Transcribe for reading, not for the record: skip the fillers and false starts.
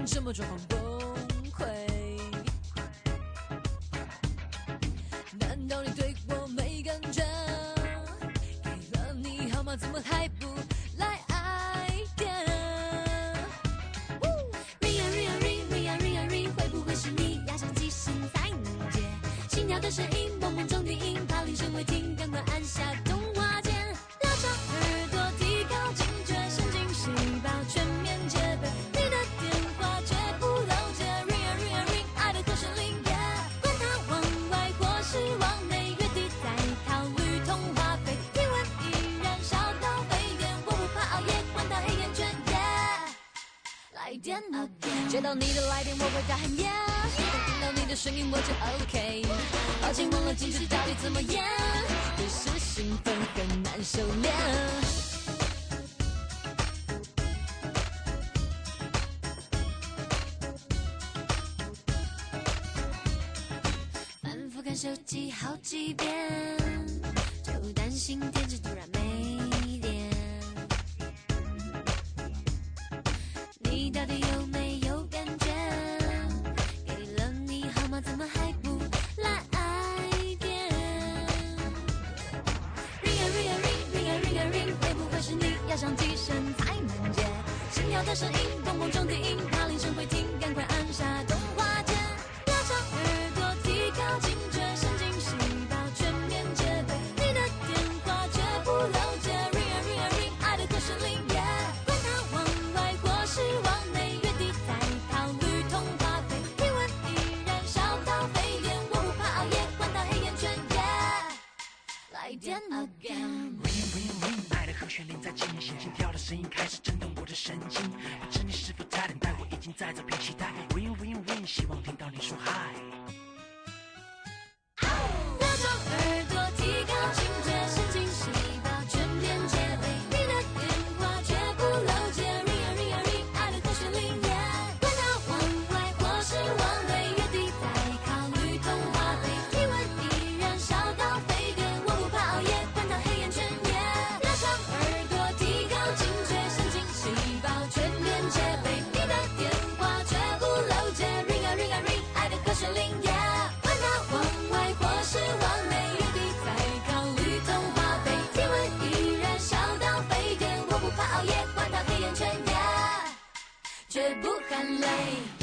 什么状况崩溃？难道你对我没感觉？给了你号码，怎么还不来爱点 ？Ring a ring a ring ring a ring a ring， 会不会是你压上机身才能接？心跳的声音，梦梦中低音，怕铃声未停，赶快按下动画键，拉长耳朵，提高警觉，神经细胞全面戒备。你的电话绝不漏接 ，ring a ring a ring， 爱的和弦铃耶，管它往外或是往内，月底再考虑通话费，体温依然烧到沸点，我不怕熬夜，管它黑眼圈耶。来电 again， 接到你的来电我会大喊耶，听到你的声音我就 OK， 抱歉忘了矜持到底怎么演，越是兴奋更难收敛。反复看手机好几遍，就担心电池突然没电。你到底有没有感觉？给了你号码，怎么还不来爱点 ？Ring a ring a ring ring a ring a ring， 会不会是你压上机身才能接？心跳的声音，蹦蹦中低音，怕铃声会停，赶快按下动画键，拉长耳朵，提高警觉，神经细胞全面戒备。你的电话绝不漏接 ，Ring a ring a ring， 爱的和弦铃耶，管它往外或是往内，月底再考虑通话费，体温依然烧到沸点，我不怕熬夜，管它黑眼圈耶。来电 again。 Ring ring ring， 爱的和弦铃在进行，心跳的声音开始震动我的神经，不知你是否在等待，我已经在这边期待。Ring ring ring， 希望听到你说嗨。 拉长耳朵，提高警觉，神经细胞全面戒备。你的电话绝不漏接 ，ring a ring a ring， 爱的和弦铃耶，管它往外或是往内，月底再考虑通话费，体温依然烧到沸点，我不怕熬夜，管它黑眼圈耶。拉长耳朵，提高警觉，神经细胞全面戒备。你的电话绝不漏接 ，ring a ring a ring， 爱的和弦铃耶。管它往外或是往内，月底再考虑通话费，体温依然烧到沸点，我不怕熬夜，管它黑眼圈耶，绝不喊累。